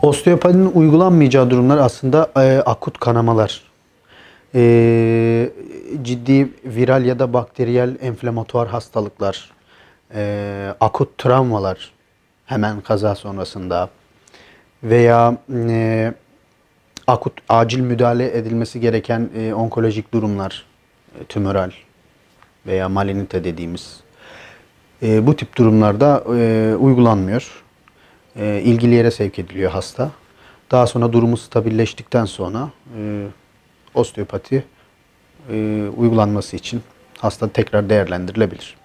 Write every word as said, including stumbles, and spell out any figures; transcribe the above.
Osteopatinin uygulanmayacağı durumlar aslında e, akut kanamalar, e, ciddi viral ya da bakteriyel enflamatuar hastalıklar, e, akut travmalar hemen kaza sonrasında veya e, akut acil müdahale edilmesi gereken e, onkolojik durumlar, e, tümöral veya malignite dediğimiz e, bu tip durumlarda e, uygulanmıyor. E, ilgili yere sevk ediliyor hasta. Daha sonra durumu stabilleştikten sonra e, osteopati e, uygulanması için hasta tekrar değerlendirilebilir.